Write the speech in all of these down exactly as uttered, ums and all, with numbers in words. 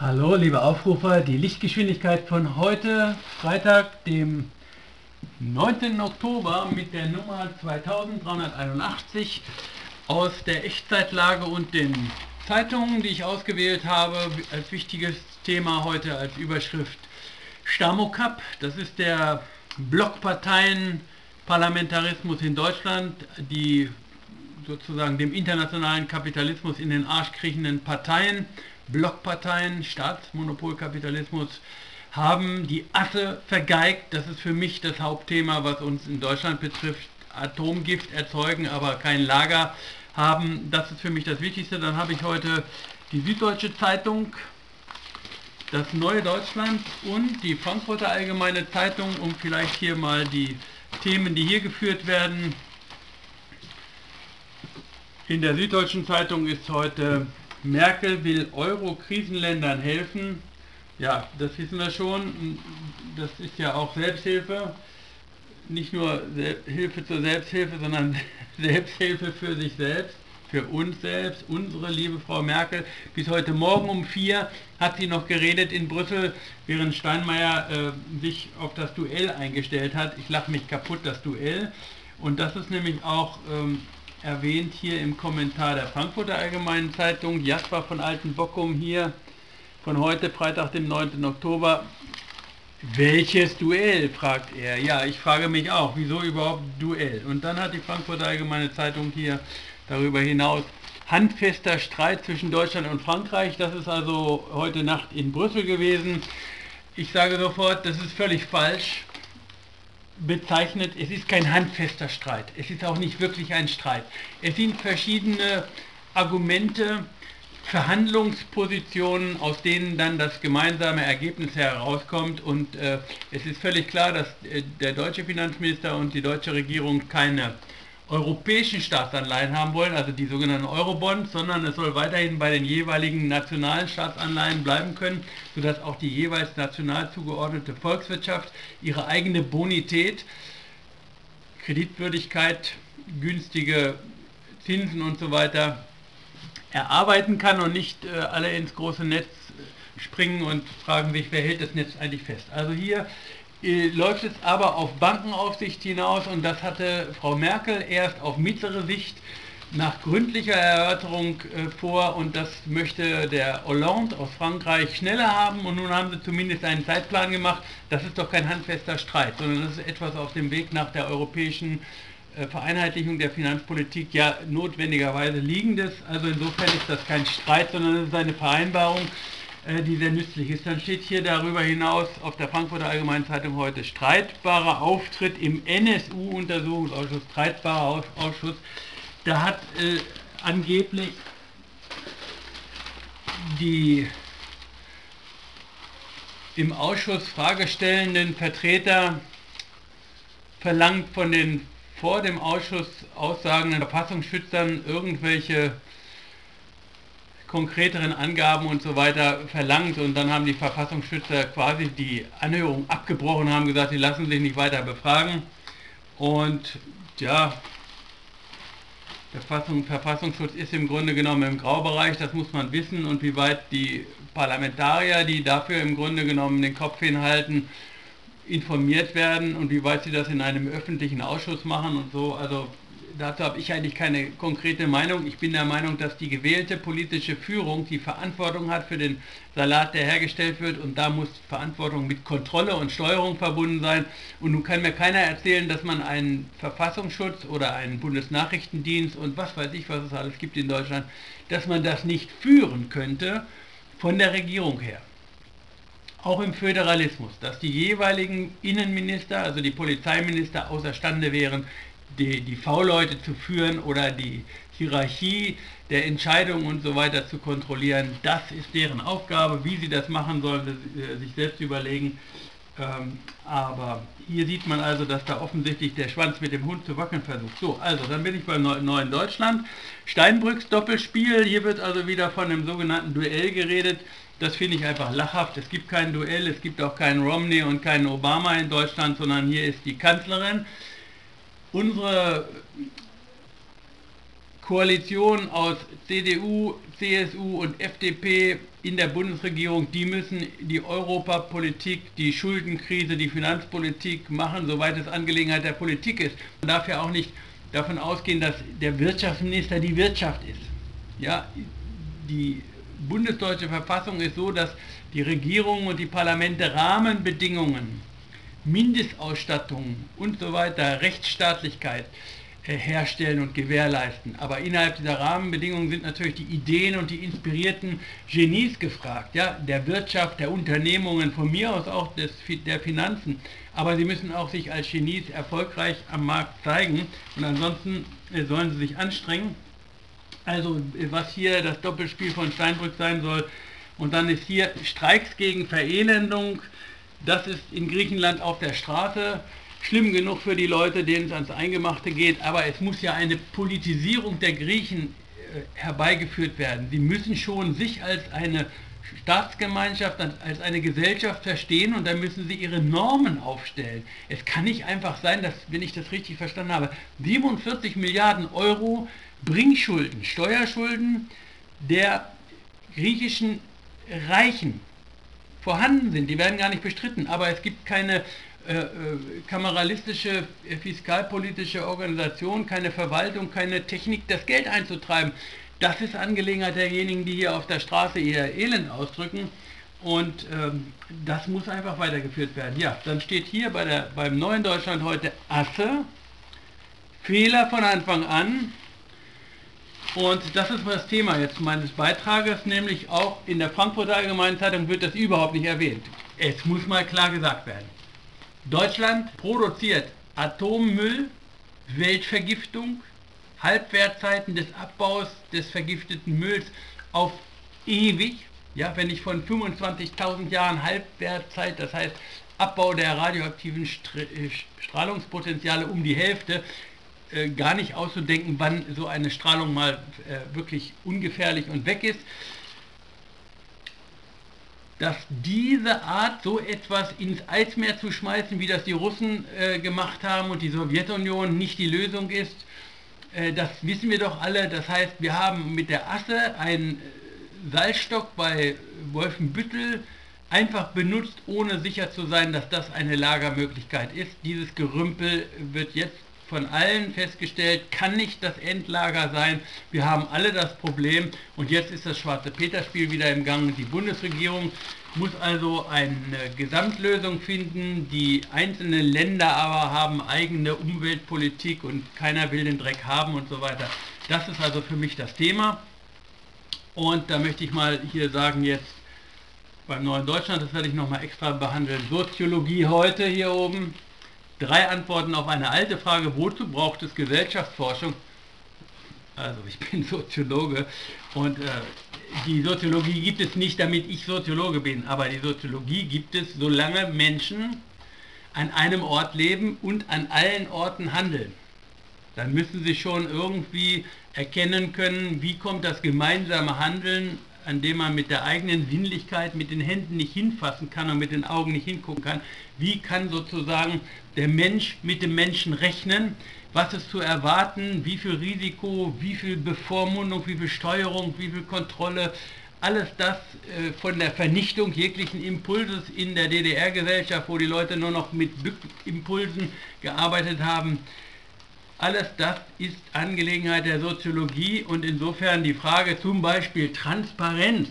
Hallo, liebe Aufrufer, die Lichtgeschwindigkeit von heute, Freitag, dem neunzehnten Oktober mit der Nummer zweitausenddreihunderteinundachtzig aus der Echtzeitlage und den Zeitungen, die ich ausgewählt habe, als wichtiges Thema heute als Überschrift Stamokap. Das ist der Blockparteien-Parlamentarismus in Deutschland, die sozusagen dem internationalen Kapitalismus in den Arsch kriechenden Parteien, Blockparteien, Staatsmonopolkapitalismus, haben die Asse vergeigt. Das ist für mich das Hauptthema, was uns in Deutschland betrifft. Atomgift erzeugen, aber kein Lager haben. Das ist für mich das Wichtigste. Dann habe ich heute die Süddeutsche Zeitung, das Neue Deutschland und die Frankfurter Allgemeine Zeitung, um vielleicht hier mal die Themen, die hier geführt werden. In der Süddeutschen Zeitung ist heute: Merkel will Euro-Krisenländern helfen. Ja, das wissen wir schon. Das ist ja auch Selbsthilfe. Nicht nur Hilfe zur Selbsthilfe, sondern Selbsthilfe für sich selbst, für uns selbst. Unsere liebe Frau Merkel, bis heute Morgen um vier hat sie noch geredet in Brüssel, während Steinmeier äh, sich auf das Duell eingestellt hat. Ich lache mich kaputt, das Duell. Und das ist nämlich auch ähm, erwähnt hier im Kommentar der Frankfurter Allgemeinen Zeitung. Jasper von Altenbockum hier von heute, Freitag, dem neunten Oktober. Welches Duell, fragt er. Ja, ich frage mich auch, wieso überhaupt Duell? Und dann hat die Frankfurter Allgemeine Zeitung hier darüber hinaus: handfester Streit zwischen Deutschland und Frankreich. Das ist also heute Nacht in Brüssel gewesen. Ich sage sofort, das ist völlig falsch bezeichnet. Es ist kein handfester Streit. Es ist auch nicht wirklich ein Streit. Es sind verschiedene Argumente, Verhandlungspositionen, aus denen dann das gemeinsame Ergebnis herauskommt. Und äh, es ist völlig klar, dass äh, der deutsche Finanzminister und die deutsche Regierung keine europäischen Staatsanleihen haben wollen, also die sogenannten Eurobonds, sondern es soll weiterhin bei den jeweiligen nationalen Staatsanleihen bleiben können, sodass auch die jeweils national zugeordnete Volkswirtschaft ihre eigene Bonität, Kreditwürdigkeit, günstige Zinsen und so weiter erarbeiten kann und nicht äh, alle ins große Netz springen und fragen sich, wer hält das Netz eigentlich fest. Also hier äh, läuft es aber auf Bankenaufsicht hinaus, und das hatte Frau Merkel erst auf mittlere Sicht nach gründlicher Erörterung äh, vor, und das möchte der Hollande aus Frankreich schneller haben, und nun haben sie zumindest einen Zeitplan gemacht. Das ist doch kein handfester Streit, sondern das ist etwas auf dem Weg nach der europäischen Vereinheitlichung der Finanzpolitik, ja notwendigerweise liegendes. Also insofern ist das kein Streit, sondern es ist eine Vereinbarung, die sehr nützlich ist. Dann steht hier darüber hinaus auf der Frankfurter Allgemeinen Zeitung heute: streitbarer Auftritt im N S U-Untersuchungsausschuss. Streitbarer Ausschuss. Da hat äh, angeblich die im Ausschuss fragestellenden Vertreter verlangt von den vor dem Ausschuss aussagenden Verfassungsschützern irgendwelche konkreteren Angaben und so weiter verlangt, und dann haben die Verfassungsschützer quasi die Anhörung abgebrochen, haben gesagt, sie lassen sich nicht weiter befragen. Und ja, der Verfassungsschutz ist im Grunde genommen im Graubereich, das muss man wissen, und wie weit die Parlamentarier, die dafür im Grunde genommen den Kopf hinhalten, informiert werden und wie weit sie das in einem öffentlichen Ausschuss machen und so. Also dazu habe ich eigentlich keine konkrete Meinung. Ich bin der Meinung, dass die gewählte politische Führung die Verantwortung hat für den Salat, der hergestellt wird, und da muss Verantwortung mit Kontrolle und Steuerung verbunden sein. Und nun kann mir keiner erzählen, dass man einen Verfassungsschutz oder einen Bundesnachrichtendienst und was weiß ich, was es alles gibt in Deutschland, dass man das nicht führen könnte von der Regierung her. Auch im Föderalismus, dass die jeweiligen Innenminister, also die Polizeiminister, außerstande wären, die, die V-Leute zu führen oder die Hierarchie der Entscheidungen und so weiter zu kontrollieren. Das ist deren Aufgabe. Wie sie das machen sollen, sich selbst überlegen. Ähm, aber hier sieht man also, dass da offensichtlich der Schwanz mit dem Hund zu wackeln versucht. So, also dann bin ich beim Neuen Deutschland. Steinbrücks Doppelspiel. Hier wird also wieder von einem sogenannten Duell geredet. Das finde ich einfach lachhaft. Es gibt kein Duell, es gibt auch keinen Romney und keinen Obama in Deutschland, sondern hier ist die Kanzlerin. Unsere Koalition aus C D U, C S U und F D P in der Bundesregierung, die müssen die Europapolitik, die Schuldenkrise, die Finanzpolitik machen, soweit es Angelegenheit der Politik ist. Man darf ja auch nicht davon ausgehen, dass der Wirtschaftsminister die Wirtschaft ist. Ja, die bundesdeutsche Verfassung ist so, dass die Regierung und die Parlamente Rahmenbedingungen, Mindestausstattung und so weiter, Rechtsstaatlichkeit äh, herstellen und gewährleisten. Aber innerhalb dieser Rahmenbedingungen sind natürlich die Ideen und die inspirierten Genies gefragt, ja, der Wirtschaft, der Unternehmungen, von mir aus auch des, der Finanzen. Aber sie müssen auch sich als Genies erfolgreich am Markt zeigen und ansonsten äh, sollen sie sich anstrengen. Also was hier das Doppelspiel von Steinbrück sein soll. Und dann ist hier Streiks gegen Verelendung. Das ist in Griechenland auf der Straße. Schlimm genug für die Leute, denen es ans Eingemachte geht. Aber es muss ja eine Politisierung der Griechen äh, herbeigeführt werden. Sie müssen schon sich als eine Staatsgemeinschaft, als eine Gesellschaft verstehen und dann müssen sie ihre Normen aufstellen. Es kann nicht einfach sein, dass, wenn ich das richtig verstanden habe, siebenundvierzig Milliarden Euro Bringschulden, Steuerschulden der griechischen Reichen vorhanden sind. Die werden gar nicht bestritten, aber es gibt keine äh, äh, kameralistische, äh, fiskalpolitische Organisation, keine Verwaltung, keine Technik, das Geld einzutreiben. Das ist Angelegenheit derjenigen, die hier auf der Straße ihr Elend ausdrücken und ähm, das muss einfach weitergeführt werden. Ja, dann steht hier bei der, beim Neuen Deutschland heute Asse, Fehler von Anfang an. Und das ist das Thema jetzt meines Beitrages, nämlich auch in der Frankfurter Allgemeinen Zeitung wird das überhaupt nicht erwähnt. Es muss mal klar gesagt werden. Deutschland produziert Atommüll, Weltvergiftung, Halbwertzeiten des Abbaus des vergifteten Mülls auf ewig. Ja, wenn ich von fünfundzwanzigtausend Jahren Halbwertzeit, das heißt Abbau der radioaktiven Strahlungspotenziale um die Hälfte, gar nicht auszudenken, wann so eine Strahlung mal äh, wirklich ungefährlich und weg ist, dass diese Art, so etwas ins Eismeer zu schmeißen, wie das die Russen äh, gemacht haben und die Sowjetunion, nicht die Lösung ist, äh, das wissen wir doch alle. Das heißt, wir haben mit der Asse einen Salzstock bei Wolfenbüttel einfach benutzt, ohne sicher zu sein, dass das eine Lagermöglichkeit ist. Dieses Gerümpel wird jetzt von allen festgestellt, kann nicht das Endlager sein. Wir haben alle das Problem und jetzt ist das Schwarze Peter-Spiel wieder im Gang. Die Bundesregierung muss also eine Gesamtlösung finden. Die einzelnen Länder aber haben eigene Umweltpolitik und keiner will den Dreck haben und so weiter. Das ist also für mich das Thema. Und da möchte ich mal hier sagen jetzt beim Neuen Deutschland, das werde ich nochmal extra behandeln, Soziologie heute hier oben. Drei Antworten auf eine alte Frage, wozu braucht es Gesellschaftsforschung? Also ich bin Soziologe und äh, die Soziologie gibt es nicht, damit ich Soziologe bin, aber die Soziologie gibt es, solange Menschen an einem Ort leben und an allen Orten handeln. Dann müssen sie schon irgendwie erkennen können, wie kommt das gemeinsame Handeln, an dem man mit der eigenen Sinnlichkeit, mit den Händen nicht hinfassen kann und mit den Augen nicht hingucken kann. Wie kann sozusagen der Mensch mit dem Menschen rechnen? Was ist zu erwarten? Wie viel Risiko, wie viel Bevormundung, wie viel Steuerung, wie viel Kontrolle? Alles das äh, von der Vernichtung jeglichen Impulses in der D D R-Gesellschaft, wo die Leute nur noch mit Impulsen gearbeitet haben. Alles das ist Angelegenheit der Soziologie und insofern die Frage zum Beispiel Transparenz.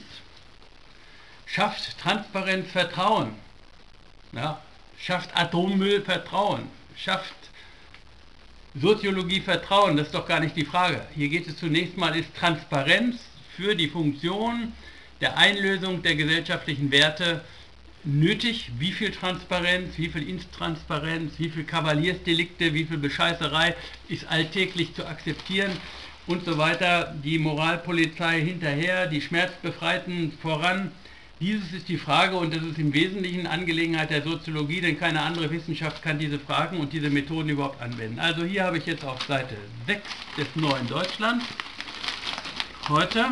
Schafft Transparenz Vertrauen? Ja, schafft Atommüll Vertrauen? Schafft Soziologie Vertrauen? Das ist doch gar nicht die Frage. Hier geht es zunächst mal, ist Transparenz für die Funktion der Einlösung der gesellschaftlichen Werte nötig? Wie viel Transparenz, wie viel Intransparenz, wie viel Kavaliersdelikte, wie viel Bescheißerei ist alltäglich zu akzeptieren und so weiter. Die Moralpolizei hinterher, die Schmerzbefreiten voran. Dieses ist die Frage und das ist im Wesentlichen Angelegenheit der Soziologie, denn keine andere Wissenschaft kann diese Fragen und diese Methoden überhaupt anwenden. Also hier habe ich jetzt auf Seite sechs des Neuen Deutschland heute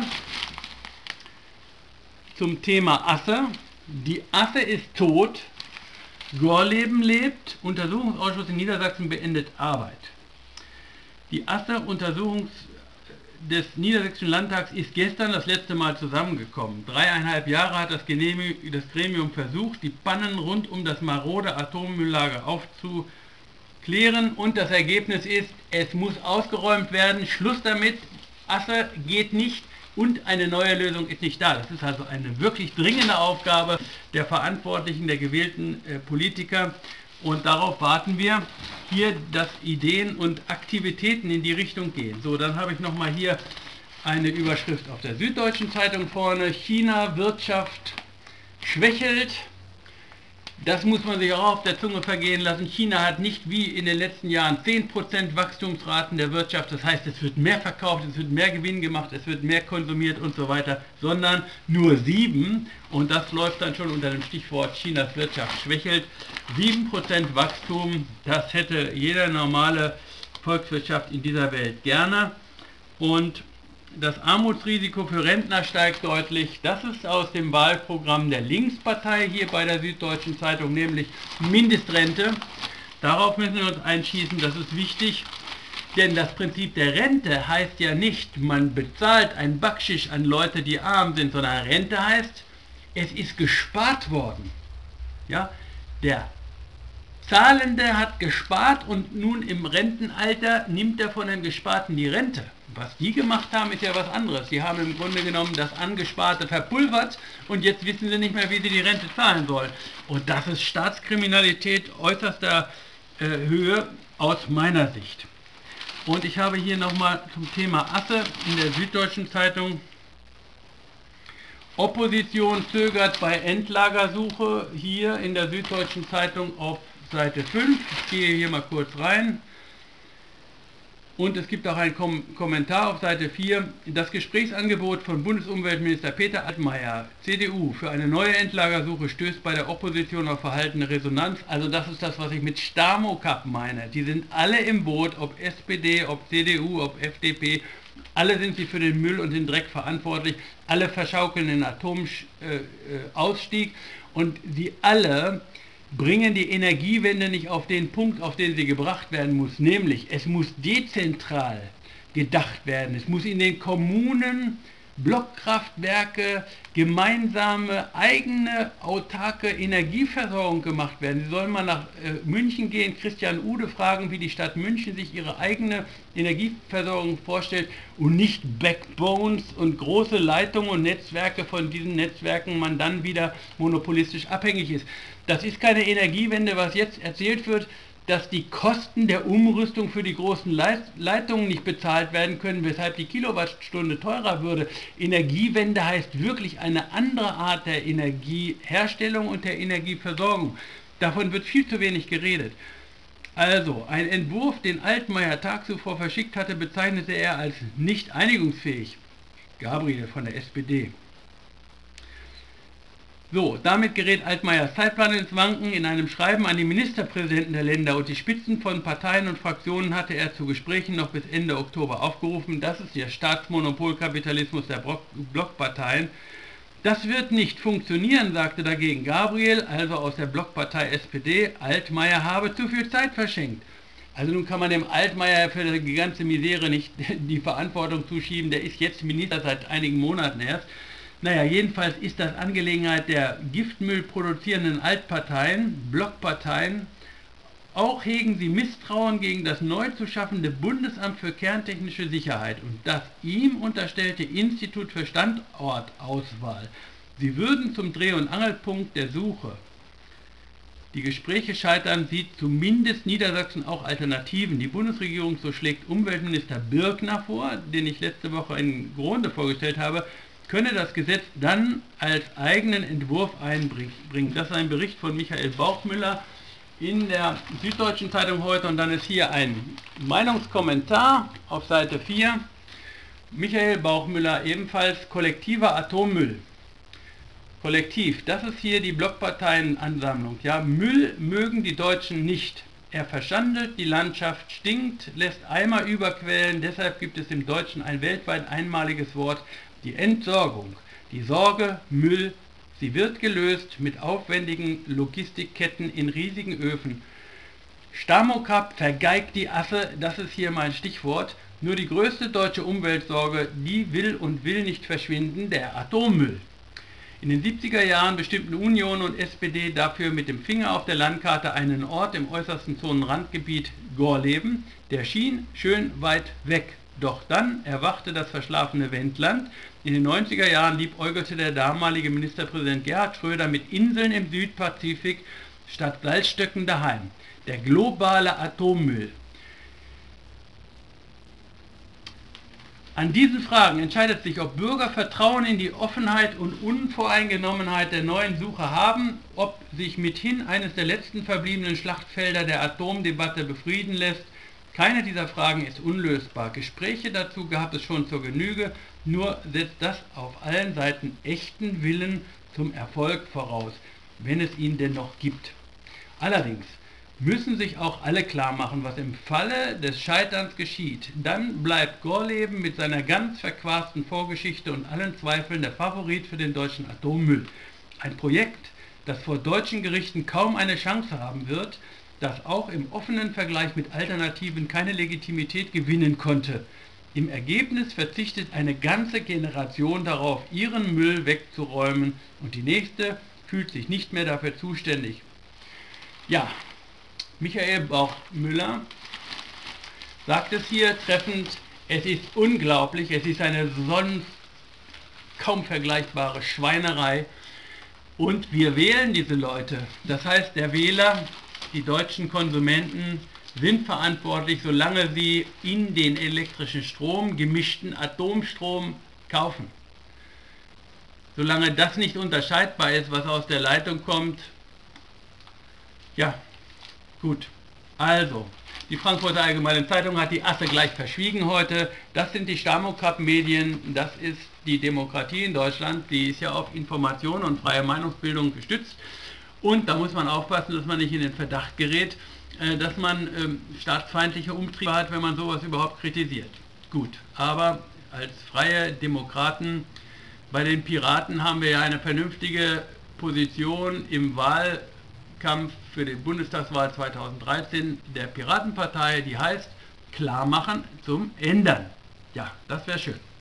zum Thema Asse. Die Asse ist tot, Gorleben lebt, Untersuchungsausschuss in Niedersachsen beendet Arbeit. Die Asse Untersuchungs, des Niedersächsischen Landtags ist gestern das letzte Mal zusammengekommen. Dreieinhalb Jahre hat das, das Gremium versucht, die Pannen rund um das marode Atommülllager aufzuklären und das Ergebnis ist, es muss ausgeräumt werden, Schluss damit, Asse geht nicht und eine neue Lösung ist nicht da. Das ist also eine wirklich dringende Aufgabe der Verantwortlichen, der gewählten äh, Politiker. Und darauf warten wir hier, dass Ideen und Aktivitäten in die Richtung gehen. So, dann habe ich nochmal hier eine Überschrift auf der Süddeutschen Zeitung vorne. China Wirtschaft schwächelt. Das muss man sich auch auf der Zunge vergehen lassen. China hat nicht wie in den letzten Jahren zehn Prozent Wachstumsraten der Wirtschaft. Das heißt, es wird mehr verkauft, es wird mehr Gewinn gemacht, es wird mehr konsumiert und so weiter, sondern nur sieben. Und das läuft dann schon unter dem Stichwort Chinas Wirtschaft schwächelt. sieben Prozent Wachstum, das hätte jede normale Volkswirtschaft in dieser Welt gerne. Und das Armutsrisiko für Rentner steigt deutlich. Das ist aus dem Wahlprogramm der Linkspartei hier bei der Süddeutschen Zeitung, nämlich Mindestrente. Darauf müssen wir uns einschießen, das ist wichtig. Denn das Prinzip der Rente heißt ja nicht, man bezahlt ein Backschisch an Leute, die arm sind, sondern Rente heißt, es ist gespart worden. Ja, der Zahlende hat gespart und nun im Rentenalter nimmt er von dem Gesparten die Rente. Was die gemacht haben, ist ja was anderes. Die haben im Grunde genommen das Angesparte verpulvert und jetzt wissen sie nicht mehr, wie sie die Rente zahlen sollen. Und das ist Staatskriminalität äußerster äh, Höhe aus meiner Sicht. Und ich habe hier nochmal zum Thema Asse in der Süddeutschen Zeitung: Opposition zögert bei Endlagersuche, hier in der Süddeutschen Zeitung auf Seite fünf. Ich gehe hier mal kurz rein. Und es gibt auch einen Kom Kommentar auf Seite vier. Das Gesprächsangebot von Bundesumweltminister Peter Altmaier, C D U, für eine neue Endlagersuche stößt bei der Opposition auf verhaltene Resonanz. Also das ist das, was ich mit Stamo-Kap meine. Die sind alle im Boot, ob S P D, ob C D U, ob F D P. Alle sind sie für den Müll und den Dreck verantwortlich. Alle verschaukeln den Atomausstieg. Und sie alle bringen die Energiewende nicht auf den Punkt, auf den sie gebracht werden muss, nämlich es muss dezentral gedacht werden. Es muss in den Kommunen Blockkraftwerke, gemeinsame, eigene, autarke Energieversorgung gemacht werden. Sie sollen mal nach äh, München gehen, Christian Ude fragen, wie die Stadt München sich ihre eigene Energieversorgung vorstellt und nicht Backbones und große Leitungen und Netzwerke, von diesen Netzwerken man dann wieder monopolistisch abhängig ist. Das ist keine Energiewende, was jetzt erzählt wird, dass die Kosten der Umrüstung für die großen Leitungen nicht bezahlt werden können, weshalb die Kilowattstunde teurer würde. Energiewende heißt wirklich eine andere Art der Energieherstellung und der Energieversorgung. Davon wird viel zu wenig geredet. Also, ein Entwurf, den Altmaier Tag zuvor verschickt hatte, bezeichnete er als nicht einigungsfähig. Gabriel von der S P D. So, damit gerät Altmaiers Zeitplan ins Wanken. In einem Schreiben an die Ministerpräsidenten der Länder und die Spitzen von Parteien und Fraktionen hatte er zu Gesprächen noch bis Ende Oktober aufgerufen. Das ist der Staatsmonopolkapitalismus der Blockparteien. Das wird nicht funktionieren, sagte dagegen Gabriel, also aus der Blockpartei S P D. Altmaier habe zu viel Zeit verschenkt. Also nun kann man dem Altmaier für die ganze Misere nicht die Verantwortung zuschieben. Der ist jetzt Minister seit einigen Monaten erst. Naja, jedenfalls ist das Angelegenheit der Giftmüll produzierenden Altparteien, Blockparteien. Auch hegen sie Misstrauen gegen das neu zu schaffende Bundesamt für kerntechnische Sicherheit und das ihm unterstellte Institut für Standortauswahl. Sie würden zum Dreh- und Angelpunkt der Suche. Die Gespräche scheitern, sieht zumindest Niedersachsen auch Alternativen. Die Bundesregierung, so schlägt Umweltminister Birkner vor, den ich letzte Woche in Gronde vorgestellt habe, könne das Gesetz dann als eigenen Entwurf einbringen. Das ist ein Bericht von Michael Bauchmüller in der Süddeutschen Zeitung heute und dann ist hier ein Meinungskommentar auf Seite vier. Michael Bauchmüller ebenfalls: kollektiver Atommüll. Kollektiv, das ist hier die Blockparteienansammlung. Ja, Müll mögen die Deutschen nicht. Er verschandelt die Landschaft, stinkt, lässt Eimer überquellen. Deshalb gibt es im Deutschen ein weltweit einmaliges Wort: die Entsorgung. Die Sorge, Müll, sie wird gelöst mit aufwendigen Logistikketten in riesigen Öfen. Stamo-Kap vergeigt die Asse, das ist hier mein Stichwort. Nur die größte deutsche Umweltsorge, die will und will nicht verschwinden, der Atommüll. In den siebziger Jahren bestimmten Union und S P D dafür mit dem Finger auf der Landkarte einen Ort im äußersten Zonenrandgebiet, Gorleben, der schien schön weit weg. Doch dann erwachte das verschlafene Wendland. In den neunziger Jahren liebäugelte der damalige Ministerpräsident Gerhard Schröder mit Inseln im Südpazifik statt Salzstöcken daheim. Der globale Atommüll. An diesen Fragen entscheidet sich, ob Bürger Vertrauen in die Offenheit und Unvoreingenommenheit der neuen Suche haben, ob sich mithin eines der letzten verbliebenen Schlachtfelder der Atomdebatte befrieden lässt. Keine dieser Fragen ist unlösbar. Gespräche dazu gab es schon zur Genüge, nur setzt das auf allen Seiten echten Willen zum Erfolg voraus, wenn es ihn denn noch gibt. Allerdings müssen sich auch alle klar machen, was im Falle des Scheiterns geschieht. Dann bleibt Gorleben mit seiner ganz verquasten Vorgeschichte und allen Zweifeln der Favorit für den deutschen Atommüll. Ein Projekt, das vor deutschen Gerichten kaum eine Chance haben wird, das auch im offenen Vergleich mit Alternativen keine Legitimität gewinnen konnte. Im Ergebnis verzichtet eine ganze Generation darauf, ihren Müll wegzuräumen, und die nächste fühlt sich nicht mehr dafür zuständig. Ja, Michael Bauch-Müller sagt es hier treffend: Es ist unglaublich, es ist eine sonst kaum vergleichbare Schweinerei, und wir wählen diese Leute. Das heißt, der Wähler, die deutschen Konsumenten, sind verantwortlich, solange sie in den elektrischen Strom gemischten Atomstrom kaufen. Solange das nicht unterscheidbar ist, was aus der Leitung kommt, ja, gut. Also, die Frankfurter Allgemeine Zeitung hat die Asse gleich verschwiegen heute. Das sind die Stamokap-Medien, das ist die Demokratie in Deutschland, die ist ja auf Information und freie Meinungsbildung gestützt. Und da muss man aufpassen, dass man nicht in den Verdacht gerät, dass man ähm, staatsfeindliche Umtriebe hat, wenn man sowas überhaupt kritisiert. Gut, aber als freie Demokraten, bei den Piraten haben wir ja eine vernünftige Position im Wahlkampf für die Bundestagswahl zweitausenddreizehn der Piratenpartei, die heißt: Klarmachen zum Ändern. Ja, das wäre schön.